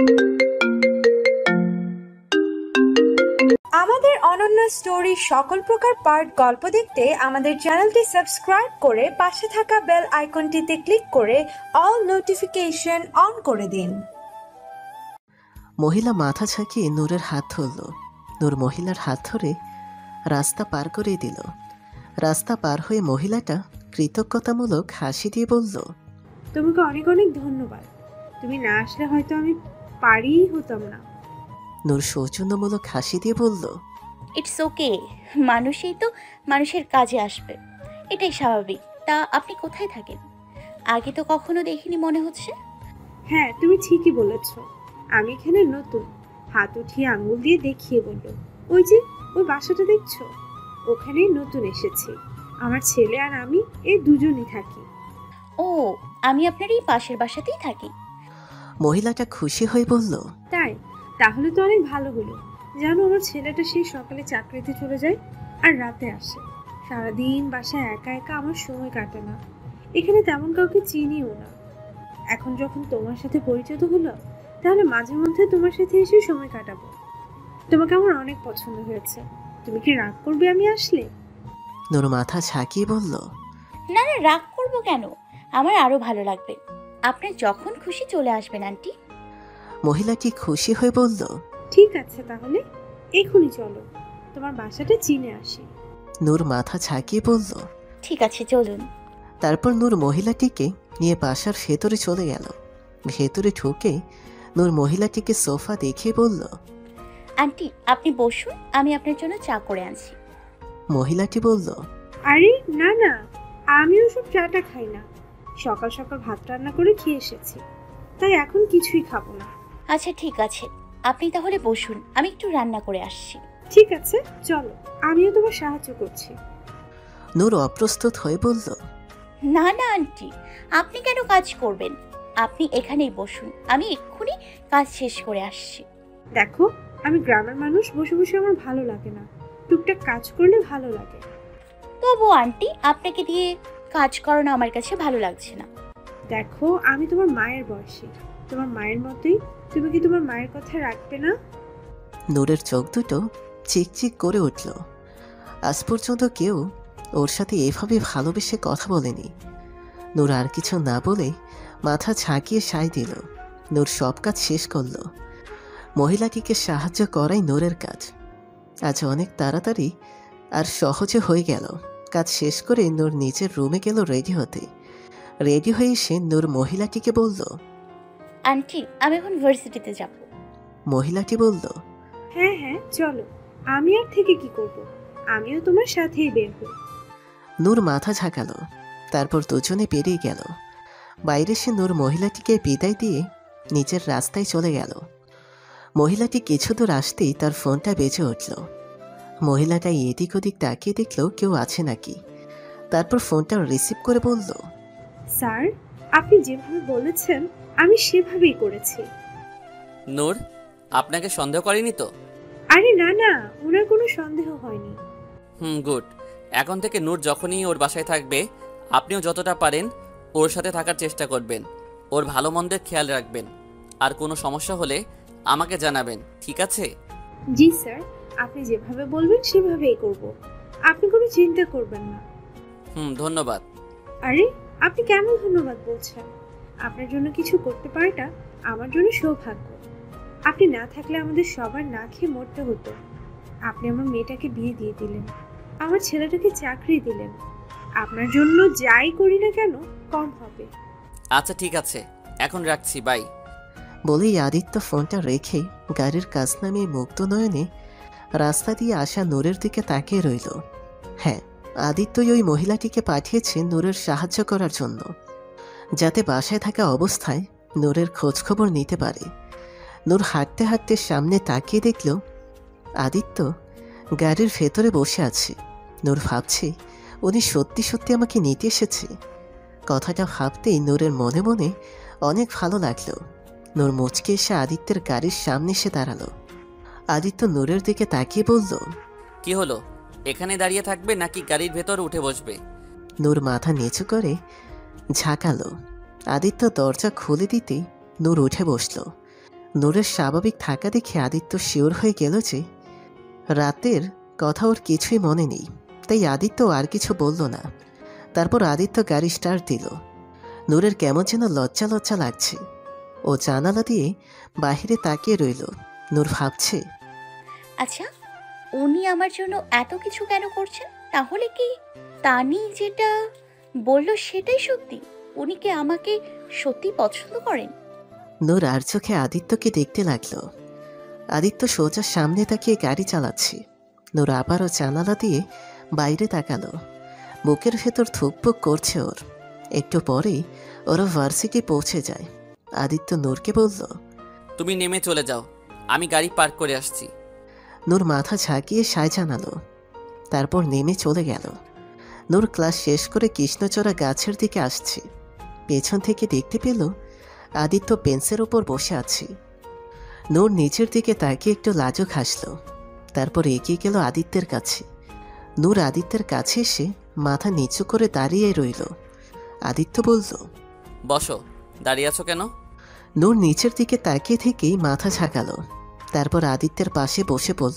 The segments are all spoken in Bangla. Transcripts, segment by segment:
আমাদের অনন্য স্টোরি সকল প্রকার পার্ট গল্প দেখতে আমাদের চ্যানেলটি সাবস্ক্রাইব করে পাশে থাকা বেল আইকনটিতে ক্লিক করে অল নোটিফিকেশন অন করে দিন। মহিলা মাথা ঝাঁকিয়ে নূরের হাত ধরল। নূর মহিলার হাত ধরে রাস্তা পার করে দিল। রাস্তা পার হয়ে মহিলাটা কৃতজ্ঞতামূলক হাসি দিয়ে বলল, তোমাকে অনেক অনেক ধন্যবাদ। তুমি না আসলে হয়তো আমি পারিই হতাম না। নূর সৌজন্যমূলক হাসি দিয়ে বলল, ইটস ওকে, মানুষই তো মানুষের কাজে আসবে, এটাই স্বাভাবিক। তা আপনি কোথায় থাকেন? আগে তো কখনো দেখিনি মনে হচ্ছে। হ্যাঁ, তুমি ঠিকই বলেছ, আমি এখানে নতুন। হাত উঠিয়ে আঙুল দিয়ে দেখিয়ে বলল, ওই যে ওই বাসাটা দেখছো, ওখানেই নতুন এসেছি। আমার ছেলে আর আমি এই দুজনই থাকি। ও, আমি আপনার এই পাশের বাসাতেই থাকি। মহিলাটা খুশি হয়ে বলল, তাই? তাহলে তো অনেক ভালো হলো। জানো, আমার ছেলেটা সেই সকালে চাকরিতে চলে যায় আর রাতে আসে। সারাদিন বাসায় একা একা আমার সময় কাটে না। এখানে তেমন কাউকে চিনিও না। এখন যখন তোমার সাথে পরিচিত হলো, তাহলে মাঝে মধ্যে তোমার সাথে এসে সময় কাটাবো। তোমাকে আমার অনেক পছন্দ হয়েছে। তুমি কি রাগ করবে আমি আসলে? নূর মাথা ঝাঁকিয়ে বলল, না না, রাগ করবো কেন? আমার আরো ভালো লাগবে। আপনি যখন খুশি চলে আসবেন আন্টি। মহিলাটি খুশি হয়ে বলল, ঠিক আছে, তাহলে এখনই চলো, তোমার বাসাটা চিনে আসি। নূর মাথা ঝাঁকিয়ে বলল, ঠিক আছে, চলুন। তারপর নূর মহিলাটিকে নিয়ে বাসার ভেতরে চলে গেল। ভেতরে ঢুকে নূর মহিলাটিকে সোফা দেখিয়ে বলল, আন্টি আপনি বসুন, আমি আপনার জন্য চা করে আনছি। মহিলাটি বলল, আরে না না, আমিও সব চাটা খাই না। সকাল সকাল ভাত রান্না করে খেয়ে এসেছি, তাই এখন কিছুই খাবো না। আচ্ছা ঠিক আছে, আপনি তাহলে বসুন, আমি একটু রান্না করে আসছি। ঠিক আছে, চলো, আমিও তোমার সাহায্য করছি। নূর অপ্রস্তুত হয়ে বলল, না না আন্টি, আপনি কেন কাজ করবেন? আপনি এখানেই বসুন, আমি এক্ষুনি কাজ শেষ করে আসছি। দেখো, আমি গ্রামের মানুষ, বসে বসে আমার ভালো লাগে না। টুকটাক কাজ করলে ভালো লাগে। তবু আন্টি, আপনাকে দিয়ে কাজ করানো আমার কাছে ভালো লাগছে না। দেখো, আমি তোমার মায়ের বয়সী, তোমার মায়ের মতোই। তুমি কি তোমার মায়ের কথা রাখবে না? নূরের চোখ দুটো চিকচিক করে উঠল। আজ পর্যন্ত কেউ ওর সাথে এভাবে ভালোবেসে কথা বলেনি। নূর আর কিছু না বলে মাথা ঝাঁকিয়ে সায় দিল। নূর সব কাজ শেষ করল। মহিলাটিকে সাহায্য করাই নূরের কাজ। আজ অনেক তাড়াতাড়ি আর সহজে হয়ে গেল। কাজ শেষ করে নূর নিজের রুমে গেল রেডি হতে। রেডি হয়ে এসে নূর মহিলাটিকে বলল, আন্টি আমি এখন ভার্সিটিতে যাব। মহিলাটি বলল, হ্যাঁ হ্যাঁ, চলো। আমি আর থেকে কি করব? আমিও তোমার সাথেই বের হই। নূর মাথা ঝাঁকালো। তারপর দুজনে বেরিয়ে গেল। বাইরে সে নূর মহিলাটিকে বিদায় দিয়ে নিজের রাস্তায় চলে গেল। মহিলাটি কিছু দূর আসতেই তার ফোনটা বেজে উঠল। মহিলাটা এদিক ওদিক তাকিয়ে দেখল কেউ আছে নাকি। তারপর ফোনটা রিসিভ করে বলল, স্যার, আপনি যেভাবে বলেছেন আমি সেভাবেই করেছি। নূর, আপনাকে সন্দেহ করেনি তো? আরে না না, ওনার কোনো সন্দেহ হয়নি। গুড। এখন থেকে নূর যখনই ওর বাসায় থাকবে, আপনিও যতটা পারেন ওর সাথে থাকার চেষ্টা করবেন। ওর ভালো মন্দের খেয়াল রাখবেন। আর কোনো সমস্যা হলে আমাকে জানাবেন, ঠিক আছে? জি স্যার, আপনি যেভাবে বলবেন সেভাবেই করব। আপনি কোনো চিন্তা করবেন না। ধন্যবাদ। আরে, আপনি কেন ধন্যবাদ বলছেন? আপনার জন্য কিছু করতে পারাটা আমার জন্য সৌভাগ্য। আপনি না থাকলে আমাদের সবার না খেয়ে মরতে হতো। আপনি আমার মেয়েটাকে বিয়ে দিয়ে দিলেন, আমার ছেলেটাকে চাকরি দিলেন। আপনার জন্য যাই করি না কেন কম হবে। আচ্ছা ঠিক আছে, এখন রাখছি, বাই। বলেই আদিত্য ফোনটা রেখে গাড়ির কাছ নামিয়ে মুগ্ধ নয়নে রাস্তা দিয়ে আসা নূরের দিকে তাকিয়ে রইল। হ্যাঁ, আদিত্যই ওই মহিলাটিকে পাঠিয়েছে নূরের সাহায্য করার জন্য, যাতে বাসায় থাকা অবস্থায় নূরের খোঁজখবর নিতে পারে। নূর হাঁটতে হাঁটতে সামনে তাকিয়ে দেখল আদিত্য গাড়ির ভেতরে বসে আছে। নূর ভাবছে উনি সত্যি সত্যি আমাকে নিতে এসেছে। কথাটা ভাবতেই নূরের মনে মনে অনেক ভালো লাগলো। নূর মুচকে এসে আদিত্যের গাড়ির সামনে এসে দাঁড়ালো। আদিত্য নূরের দিকে তাকিয়ে বলল, কি হলো, এখানে দাঁড়িয়ে থাকবে নাকি গাড়ির ভেতর উঠে বসবে? নূর মাথা নিচু করে ঝাঁকালো। আদিত্য দরজা খুলে দিতেই নূর উঠে বসল। নূরের স্বাভাবিক থাকা দেখে আদিত্য শিওর হয়ে গেল যে রাতের কথা ওর কিছুই মনে নেই, তাই আদিত্য আর কিছু বলল না। তারপর আদিত্য গাড়ি স্টার্ট দিল। নূরের কেমন যেন লজ্জা লজ্জা লাগছে। ও জানালা দিয়ে বাহিরে তাকিয়ে রইল। নূর ভাবছে, আচ্ছা, উনি আমার জন্য এত কিছু কেন করছেন? তাহলে কি তানি যেটা বলল সেটাই সত্যি? উনি কি আমাকে সত্যি পছন্দ করেন? নূর আর চোখে আদিত্যকে দেখতে লাগলো। আদিত্য সোজা সামনে তাকিয়ে গাড়ি চালাচ্ছে। নূর আবারও জানালা দিয়ে বাইরে তাকালো। বুকের ভেতর থুকপুক করছে ওর। একটু পরেই ওরা ভার্সিটি পৌঁছে যায়। আদিত্য নূরকে বলল, তুমি নেমে চলে যাও, আমি গাড়ি পার্ক করে আসছি। নূর মাথা ঝাঁকিয়ে সায় জানালো। তারপর নেমে চলে গেল। নূর ক্লাস শেষ করে কৃষ্ণচূড়া গাছের দিকে আসছে। পেছন থেকে দেখতে পেল আদিত্য বেঞ্চের ওপর বসে আছে। নূর নিচের দিকে তাকিয়ে একটু লাজুক হাসল। তারপর এগিয়ে গেল আদিত্যের কাছে। নূর আদিত্যের কাছে এসে মাথা নিচু করে দাঁড়িয়ে রইল। আদিত্য বলল, বসো। দাঁড়িয়ে আছো কেন? নূর নিচের দিকে তাকিয়ে থেকেই মাথা ঝাঁকালো। তারপর আদিত্যের পাশে বসে পড়ল।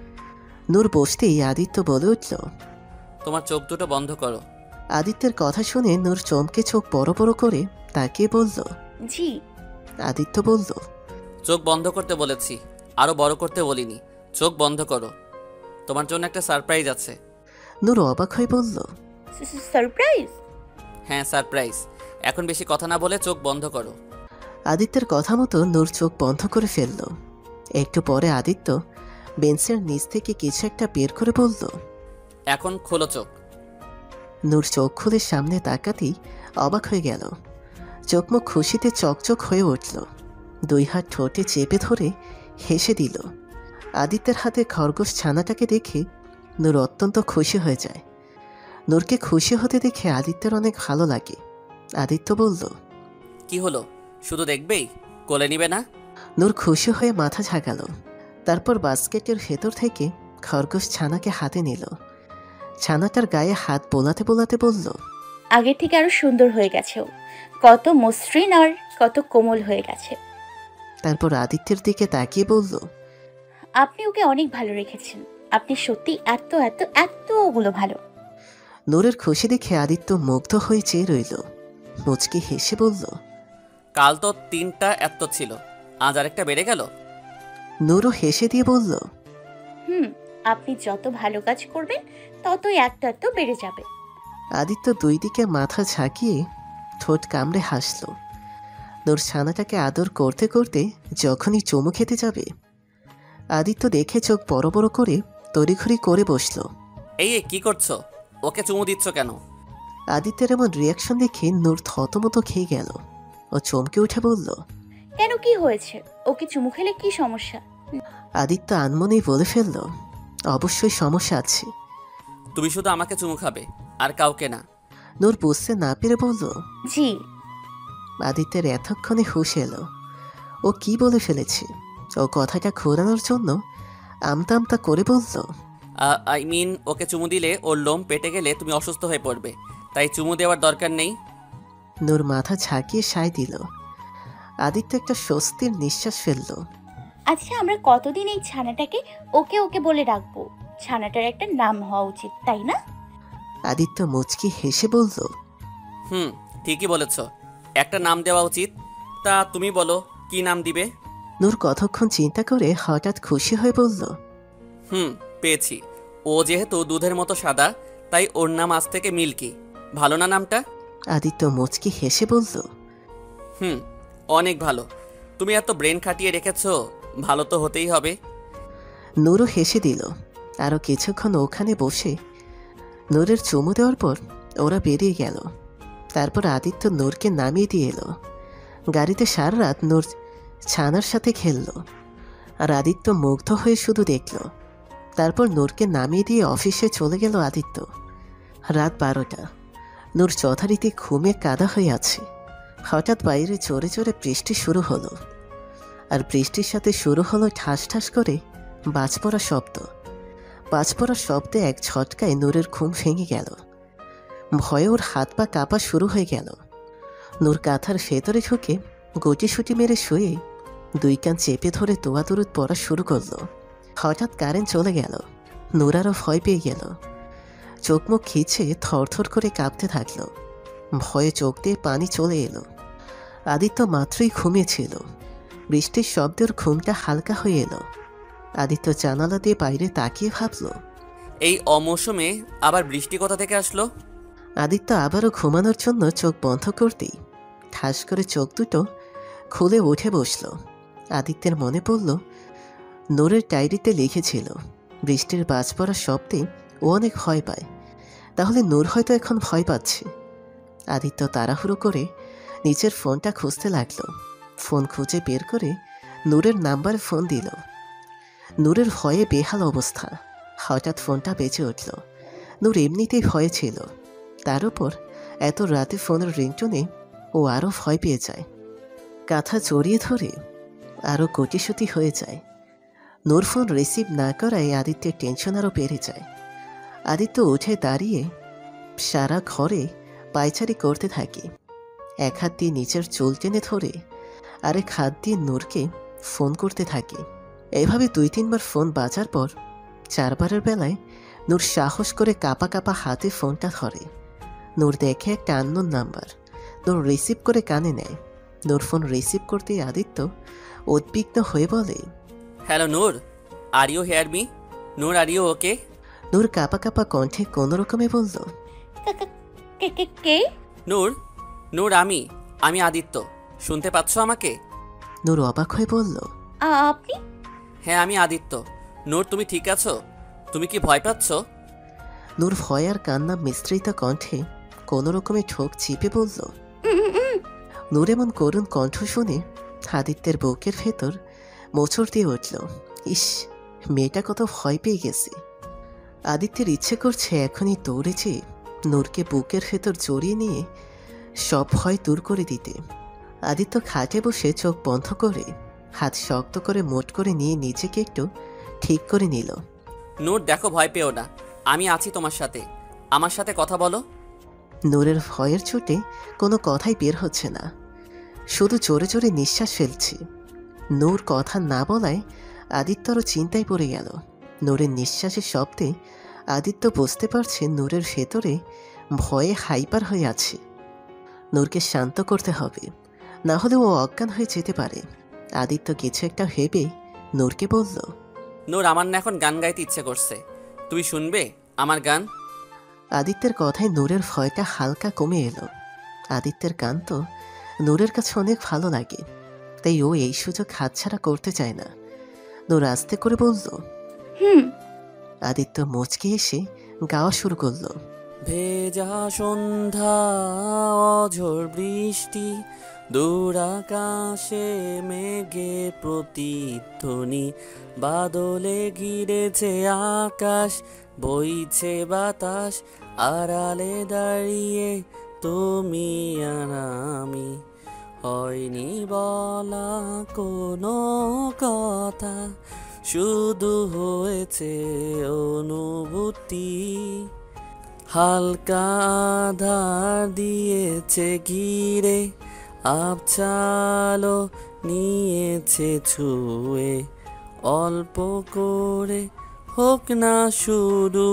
নূর বসতেই আদিত্য বলে উঠল, তোমার চোখ দুটো বন্ধ করো। আদিত্যের কথা শুনে নূর চমকে চোখ বড় বড় করে তাকিয়ে বলল, জি। আদিত্য বলল, চোখ বন্ধ করতে বলেছি, আরো বড় করতে বলিনি। চোখ বন্ধ করো, তোমার জন্য একটা সারপ্রাইজ আছে। নূর অবাক হয়ে বলল, সারপ্রাইজ? হ্যাঁ, সারপ্রাইজ। এখন বেশি কথা না বলে চোখ বন্ধ করো। আদিত্যের কথা মতো নূর চোখ বন্ধ করে ফেলল। একটু পরে আদিত্য বেঞ্চের নিচ থেকে কিছু একটা বের করে বলল, এখন খোলো চোখ। নূর চোখ খুলে সামনে তাকাতেই অবাক হয়ে গেল। চোখ মুখ খুশিতে চকচক হয়ে উঠল। দুই হাত ঠোঁটে চেপে ধরে হেসে দিল। আদিত্যের হাতে খরগোশ ছানাটাকে দেখে নূর অত্যন্ত খুশি হয়ে যায়। নূরকে খুশি হতে দেখে আদিত্যের অনেক ভালো লাগে। আদিত্য বলল, কি হলো, শুধু দেখবেই, কোলে নিবে না? নূর খুশি হয়ে মাথা ঝাঁকালো। তারপর বাস্কেটের ভেতর থেকে খরগোশ ছানাকে হাতে নিল। ছানাটার গায়ে হাত বোলাতে বোলাতে বলল, আগের থেকে আরো সুন্দর হয়ে গেছে ও। কত মসৃণ আর কত কোমল হয়ে গেছে। তারপর আদিত্যের দিকে তাকিয়ে বলল, আপনি ওকে অনেক ভালো রেখেছেন। আপনি সত্যি এত এত এতগুলো ভালো। নূরের খুশি দেখে আদিত্য মুগ্ধ হয়ে চেয়ে রইল। মুচকি হেসে বলল, কাল তো 3টা এত ছিল, আজ আরেকটা বেড়ে গেল। নূরও হেসে দিয়ে বলল, আপনি যত ভালো কাজ করবেন ততই একটা এত বেড়ে যাবে। আদিত্য দুই দিকে মাথা ঝাঁকিয়ে ঠোঁট কামড়ে হাসল। নূর ছানাটাকে আদর করতে করতে যখনই চুমু খেতে যাবে, আদিত্য দেখে চোখ বড় বড় করে তড়িঘড়ি করে বসল। এই কি করছো? ওকে চুমু দিচ্ছ কেন? আদিত্যের এমন রিয়াকশন দেখে নূর থতমত খেয়ে গেল। ও চমকে উঠে বলল, কেন, কি হয়েছে? ওকে চুমু খেলে কি সমস্যা? আদিত্য আনমনেই বলে ফেলল, অবশ্যই সমস্যা আছে। তুমি শুধু আমাকে চুমু খাবে, আর কাউকে না। নূর বুঝতে না পেরে বলল, জি। আদিত্যের এতক্ষণে হুঁশ এলো। ও কি বলে ফেলেছে। ও কথাটা ঘোরানোর জন্য আমতা আমতা করে বলল, আই মিন, ওকে চুমু দিলে ওর লোম পেটে গেলে তুমি অসুস্থ হয়ে পড়বে, তাই চুমু দেওয়ার দরকার নেই। নূর মাথা ঝাঁকিয়ে সায় দিল। আদিত্য একটা স্বস্তির নিঃশ্বাস ফেলল। আচ্ছা, আমরা কতদিন এই ছানাটাকে ওকে ওকে বলে রাখবো? ছানাটার একটা নাম হওয়া উচিত, তাই না? আদিত্য মুচকি হেসে বলল, ঠিকই বলেছ, একটা নাম দেওয়া উচিত। তা তুমি বলো, কি নাম দিবে? নূর কতক্ষণ চিন্তা করে হঠাৎ খুশি হয়ে বলল, পেয়েছি। ও যেহেতু দুধের মতো সাদা, তাই ওর নাম আজ থেকে মিল্কি। ভালো না নামটা? আদিত্য মুচকি হেসে বলল, অনেক ভালো। তুমি এত ব্রেন খাটিয়ে রেখেছ, ভালো তো হতেই হবে। নূরও হেসে দিল। আরও কিছুক্ষণ ওখানে বসে নূরের চুমু দেওয়ার পর ওরা বেরিয়ে গেল। তারপর আদিত্য নূরকে নামিয়ে দিয়ে এলো। গাড়িতে সারা রাত নূর ছানার সাথে খেলল, আর আদিত্য মুগ্ধ হয়ে শুধু দেখল। তারপর নূরকে নামিয়ে দিয়ে অফিসে চলে গেল আদিত্য। রাত 12টা। নূর যথারীতি ঘুমে কাদা হয়ে আছে। হঠাৎ বাইরে জোরে জোরে বৃষ্টি শুরু হলো, আর বৃষ্টির সাথে শুরু হলো ঠাস ঠাস করে বাজ পড়া শব্দ। বাজ পড়ার শব্দে এক ঝটকায় নূরের ঘুম ভেঙে গেল। ভয়ে ওর হাত পা কাঁপা শুরু হয়ে গেল। নূর কাঁথার ভেতরে ঢুকে গুটিসুটি মেরে শুয়ে দুই কান চেপে ধরে দোয়া দরুদ পড়া শুরু করলো। হঠাৎ কারেন্ট চলে গেল। নূর আরও ভয় পেয়ে গেল। চোখ মুখ খিচে থরথর করে কাঁপতে থাকলো। ভয়ে চোখ দিয়ে পানি চলে এলো। আদিত্য মাত্রই ঘুমিয়েছিল। বৃষ্টির শব্দে ওর ঘুমটা হালকা হয়ে এলো। আদিত্য জানালা দিয়ে বাইরে তাকিয়ে ভাবল, এই অমৌসুমে আবার বৃষ্টি কোথা থেকে আসলো? আদিত্য আবারও ঘুমানোর জন্য চোখ বন্ধ করতেই ঠাস করে চোখ দুটো খুলে উঠে বসল। আদিত্যের মনে পড়ল নূরের ডায়েরিতে লিখেছিল বৃষ্টির বাজ পড়ার শব্দে ও অনেক ভয় পায়। তাহলে নূর হয়তো এখন ভয় পাচ্ছে। আদিত্য তাড়াহুড়ো করে নিজের ফোনটা খুঁজতে লাগলো। ফোন খুঁজে বের করে নূরের নাম্বারে ফোন দিল। নূরের ভয়ে বেহাল অবস্থা। হঠাৎ ফোনটা বেজে উঠল। নূর এমনিতেই ভয়ে ছিল, তার উপর এত রাতে ফোনের রিংটোনে ও আরও ভয় পেয়ে যায়। কাঁথা জড়িয়ে ধরে আরও গটিসতি হয়ে যায়। নূর ফোন রিসিভ না করায় আদিত্যের টেনশন আরও বেড়ে যায়। আদিত্য উঠে দাঁড়িয়ে সারা ঘরে পায়চারি করতে থাকে। এক হাত দিয়ে নিচের চুল টেনে ধরে আরেক হাত দিয়ে নূরকে ফোন করতে থাকে। এভাবে 2-3 বার ফোন বাজার পর 4বারের বেলায় নূর সাহস করে কাঁপা কাঁপা হাতে ফোনটা ধরে। নূর দেখে একটা আননোন নাম্বার। নূর রিসিভ করে কানে নেয়। নূর ফোন রিসিভ করতে আদিত্য উদ্বিগ্ন হয়ে বলে, hello Noor, are you hear me? Noor, are you okay? Noor কাঁপা কাঁপা কণ্ঠে কোনো রকমে বলল, কে? নূর, নূর আমি আদিত্য। শুনতে পাচ্ছ আমাকে? নূর অবাক হয়ে বলল, আপনি? হ্যাঁ, আমি আদিত্য। নূর, তুমি ঠিক আছো? তুমি কি ভয় পাচ্ছ? নূর ভয় আর কান্না মিশ্রিত কণ্ঠে কোনো রকমে ঠোক চিপে বলল। নূর এমন করুণ কণ্ঠ শুনে আদিত্যের বুকের ভেতর মোচড় দিয়ে উঠল। ইস, মেয়েটা কত ভয় পেয়ে গেছে। আদিত্যের ইচ্ছে করছে এখনই দৌড়ে যেয়ে নূরকে বুকের ভেতর জড়িয়ে নিয়ে সব ভয় দূর করে দিতে। আদিত্য খাটে বসে চোখ বন্ধ করে হাত শক্ত করে মোট করে নিয়ে নিজেকে একটু ঠিক করে নিল। নূর দেখো, ভয় পেও না, আমি আছি তোমার সাথে। আমার সাথে কথা বলো। নূরের ভয়ের চোটে কোনো কথাই বের হচ্ছে না, শুধু জোরে জোরে নিঃশ্বাস ফেলছি। নূর কথা না বলায় আদিত্য আরও চিন্তায় পড়ে গেল। নূরের নিঃশ্বাসের শব্দে আদিত্য বুঝতে পারছে নূরের ভেতরে ভয়ে হাইপার হয়ে আছে। নূরকে শান্ত করতে হবে, না হলে ও অজ্ঞান হয়ে যেতে পারে। আদিত্য কিছু একটা ভেবে নূরকে বলল, নূর, আমার না এখন গান গাইতে ইচ্ছে করছে। তুমি শুনবে আমার গান? আদিত্যের কথায় নূরের ভয়টা হালকা কমে এলো। আদিত্যের গান তো নূরের কাছে অনেক ভালো লাগে, তাই ও এই সুযোগ হাতছাড়া করতে চায় না। নূর আস্তে করে বলল, হুম। আদিত্য মুচকে এসে গাওয়া শুরু করলো। ভেজা সন্ধ্যা, অঝোর বৃষ্টি, দূর আকাশে মেঘে প্রতিধ্বনি, বাদলে ঘিরেছে আকাশ, বইছে বাতাস, আড়ালে দাঁড়িয়ে তুমি আর আমি, হয়নি বলা কোনো কথা, শুধু হয়েছে অনুভূতি, হালকা আধার দিয়েছে ঘিরে, আবছালো নিয়েছে ছুঁয়ে, অল্প করে হোক না শুরু,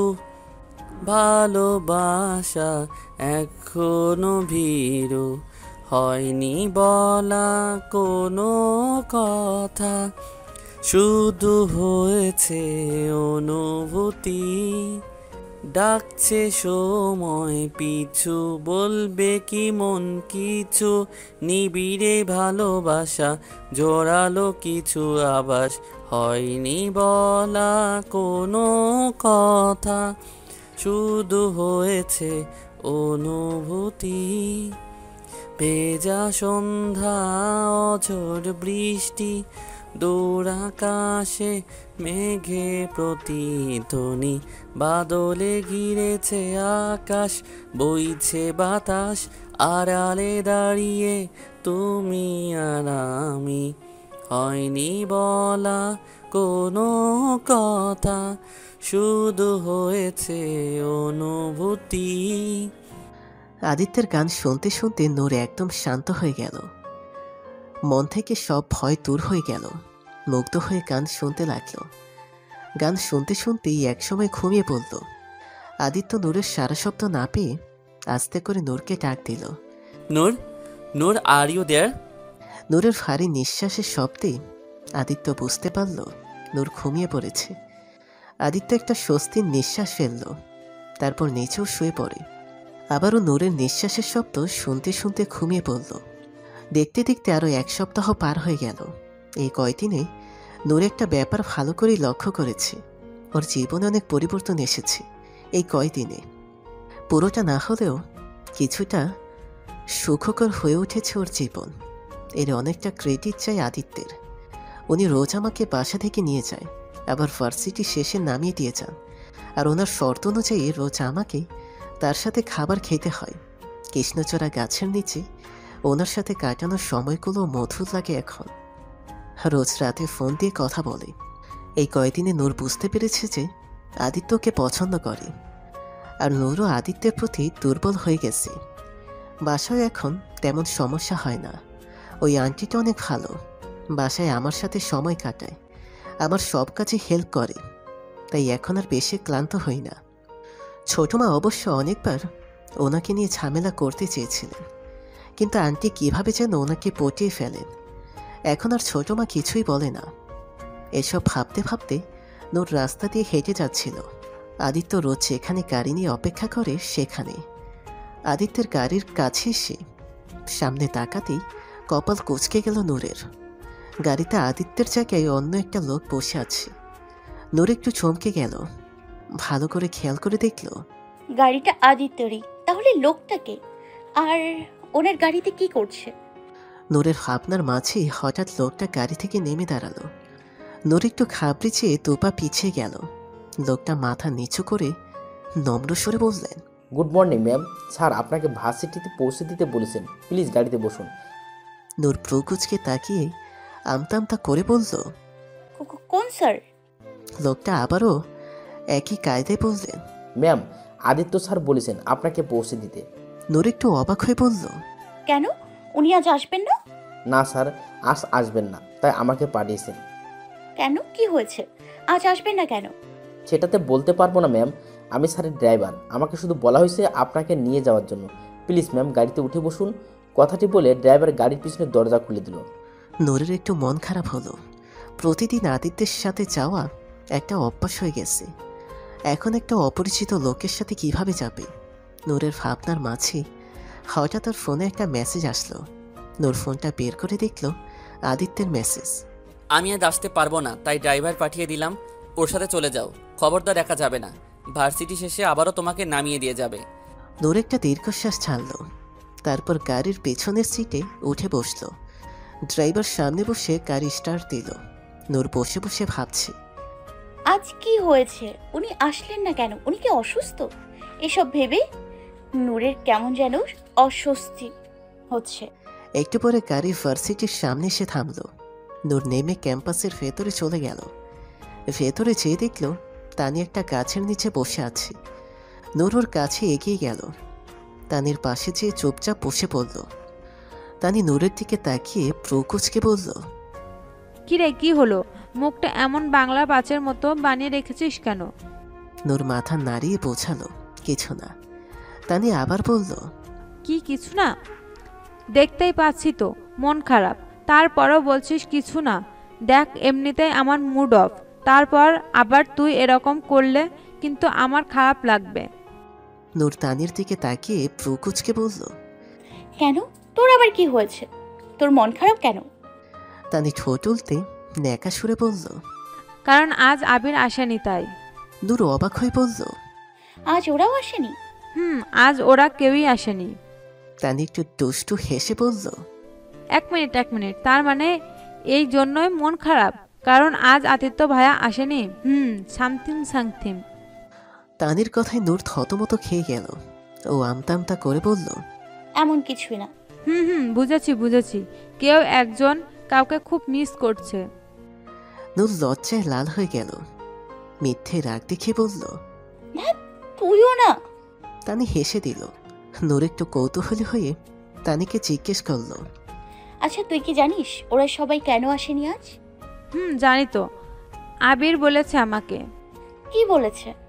ভালোবাসা এখনো ভীরু, হয়নি বলা কোনো কথা, শুধু হয়েছে অনুভূতি, ডাকছে সময় পিছু, বলবে কি মন কিছু, নিবিড়ে ভালোবাসা, জোরালো কিছু আবাস, হয়নি বলা কোনো কথা, শুধু হয়েছে অনুভূতি। ভেজা সন্ধ্যা, অঝোর বৃষ্টি, দূর আকাশে মেঘে প্রতিধ্বনি, বাদলে ঘিরেছে আকাশ, বইছে বাতাস, আড়ালে দাঁড়িয়ে তুমি আর আমি, হয়নি বলা কোনো কথা, শুধু হয়েছে অনুভূতি। আদিত্যের গান শুনতে শুনতে নূর একদম শান্ত হয়ে গেল। মন থেকে সব ভয় দূর হয়ে গেল। মুগ্ধ হয়ে গান শুনতে লাগলো। গান শুনতে শুনতেই একসময় ঘুমিয়ে পড়ল। আদিত্য নূরের সারা শব্দ না পেয়ে আস্তে করে নূরকে ডাক দিল। Noor, Noor, are you there? নূরের ভারী নিঃশ্বাসের শব্দে আদিত্য বুঝতে পারল নূর ঘুমিয়ে পড়েছে। আদিত্য একটা স্বস্তির নিঃশ্বাস ফেলল, তারপর নিচেও শুয়ে পড়ে। আবারও নূরের নিঃশ্বাসের শব্দ শুনতে শুনতে ঘুমিয়ে পড়ল। দেখতে দেখতে আরও 1 সপ্তাহ পার হয়ে গেল। এই কয়দিনে নূর একটা ব্যাপার ভালো করেই লক্ষ্য করেছে। ওর জীবনে অনেক পরিবর্তন এসেছে এই কয়দিনে। পুরোটা না হলেও কিছুটা সুখকর হয়ে উঠেছে ওর জীবন। এর অনেকটা ক্রেডিট চাই আদিত্যের। উনি রোজ আমাকে বাসা থেকে নিয়ে যায়, আবার ভার্সিটি শেষে নামিয়ে দিয়ে যান। আর ওনার শর্ত অনুযায়ী রোজ আমাকে তার সাথে খাবার খেতে হয়। কৃষ্ণচূড়া গাছের নিচে ওনার সাথে কাটানোর সময়গুলো মধুর লাগে এখন। রোজ রাতে ফোন দিয়ে কথা বলে। এই কয়দিনে নূর বুঝতে পেরেছে যে আদিত্যকে পছন্দ করে, আর নূরও আদিত্যের প্রতি দুর্বল হয়ে গেছে। বাসায় এখন তেমন সমস্যা হয় না। ওই আন্টিটা অনেক ভালো, বাসায় আমার সাথে সময় কাটায়, আমার সব কাজে হেল্প করে, তাই এখন আর বেশি ক্লান্ত হই না। ছোট মা অবশ্য অনেকবার ওনাকে নিয়ে ঝামেলা করতে চেয়েছিলেন, কিন্তু আন্টি কিভাবে যেন ওনাকে পটিয়ে ফেলেন। এখন আর ছোট মা কিছুই বলে না। এসব ভাবতে ভাবতে নূর রাস্তা দিয়ে হেঁটে যাচ্ছিল। আদিত্য রোজ যেখানে গাড়ি নিয়ে অপেক্ষা করে সেখানে। আদিত্যের গাড়ির কাছে এসে সামনে তাকাতেই কপাল কুঁচকে গেল নূরের। গাড়িতে আদিত্যের জায়গায় অন্য একটা লোক বসে আছে। নূর একটু চমকে গেল, ভালো করে খেয়াল করে দেখল গাড়িটা আদিত্যরই, তাহলে লোকটাকে আর ওনার গাড়িতে কি করছে? নূরের ভাবনার মাঝে হঠাৎ লোকটা গাড়ি থেকে নেমে দাঁড়ালো। নূর একটু ঘাবড়ে চেয়ে 2 পা পিছিয়ে গেল। লোকটা মাথা নিচু করে নম্র স্বরে বললেন, গুড মর্নিং ম্যাম, স্যার আপনাকে ভার্সিটিতে পৌঁছে দিতে বলেছেন, প্লিজ গাড়িতে বসুন। নূর ভ্রু কুঁচকে তাকিয়ে আমতা আমতা করে বলল, কোন স্যার? লোকটা আবারও একই কায়দায় বললেন, ম্যাম, আদিত্য স্যার বলেছেন আপনাকে পৌঁছে দিতে। নূর একটু অবাক হয়ে বলল, কেন, উনি আজ আসবেন না? না স্যার, আজ আসবেন না, তাই আমাকে পাঠিয়েছেন। কেন, কি হয়েছে? আজ আসবেন না কেন? সেটাতে বলতে পারবো না ম্যাম, আমি স্যারের ড্রাইভার, আমাকে শুধু বলা হয়েছে আপনাকে নিয়ে যাওয়ার জন্য। প্লিজ ম্যাম গাড়িতে উঠে বসুন। কথাটি বলে ড্রাইভার গাড়ির পিছনে দরজা খুলে দিল। নূরের একটু মন খারাপ হলো। প্রতিদিন আদিত্যের সাথে যাওয়া একটা অভ্যাস হয়ে গেছে, এখন একটা অপরিচিত লোকের সাথে কিভাবে যাবে। নূরের ভাবনার মাঝে হঠাৎ তার ফোনে একটা মেসেজ আসলো। নূর ফোনটা বের করে দেখল আদিত্যের মেসেজ। আমি আজ আসতে পারবো না, তাই ড্রাইভার পাঠিয়ে দিলাম, ওর সাথে চলে যাও। খবরদার একা যাবে না, ভার্সিটি শেষে আবারও তোমাকে নামিয়ে দিয়ে যাবে। নূর একটা দীর্ঘশ্বাস ছাড়ল, তারপর গাড়ির পেছনের সিটে উঠে বসল। ড্রাইভার সামনে বসে গাড়ি স্টার্ট দিল। নূর বসে বসে ভাবছে, আজ কি হয়েছে? উনি আসলেন না কেন? উনি কি অসুস্থ? এসব ভেবে নূরের কেমন যেন অস্বস্তি হচ্ছে। একটু পরে গাড়ি ভার্সিটির সামনে এসে থামল। নূর নেমে ক্যাম্পাসের ভেতরে চলে গেল। ভেতরে যেয়ে দেখল তানি একটা গাছের নিচে বসে আছে। নূর ওর কাছে এগিয়ে গেল, তানির পাশে যেয়ে চুপচাপ বসে পড়ল। তানি নূরের দিকে তাকিয়ে ভ্রু কুঁচকে বলল, কিরে, কি হলো? মুখটা এমন বাংলা পাঁচের মতো বানিয়ে রেখেছিস কেন? নূর মাথা নাড়িয়ে বোঝালো, কিছু না। তানি আবার বলল, কি কিছু না? দেখতেই পাচ্ছি তো মন খারাপ, তারপরও বলছিস কিছু না। দেখ, এমনিতেই আমার মুড অফ, তারপর আবার তুই এরকম করলে কিন্তু আমার খারাপ লাগবে। নূর তানির দিকে তাকিয়ে ভ্রু কুঁচকে বলল, কেন, তোর আবার কি হয়েছে? তোর মন খারাপ কেন? তানি ঠোঁট উল্টে ন্যাকা সুরে বলল, কারণ আজ আবির আসেনি তাই। নূর অবাক হয়ে বলল, আজ ওরাও আসেনি? আজ ওরা কেউই আসেনি। তানি একটু দুষ্টু হেসে বলল, এক মিনিট, তার মানে এই জন্যই মন খারাপ, কারণ আজ আদিত্য ভাইয়া আসেনি? সামথিং। তানির কথায় নূর থতমত খেয়ে গেল। ও আমতা আমতা করে বলল, এমন কিছুই না। বুঝেছি, কেউ একজন কাউকে খুব মিস করছে। নূর লজ্জায় লাল হয়ে গেল। মিথ্যে রাগ দেখিয়ে বলল, তুইও না। তানি হেসে দিল। নূর একটু কৌতূহলী হয়ে তানিকে জিজ্ঞেস করল, আচ্ছা তুই কি জানিস ওরা সবাই কেন আসেনি আজ? জানি তো, আবির বলেছে আমাকে। কি বলেছে?